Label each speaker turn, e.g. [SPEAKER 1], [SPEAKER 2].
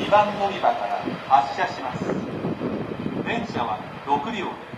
[SPEAKER 1] 2番乗り場から発車します。電車は6両です。